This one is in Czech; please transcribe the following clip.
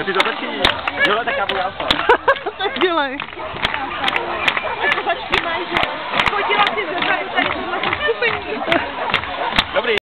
si to točí. Jo, tak já budu alfa. Tak dělej.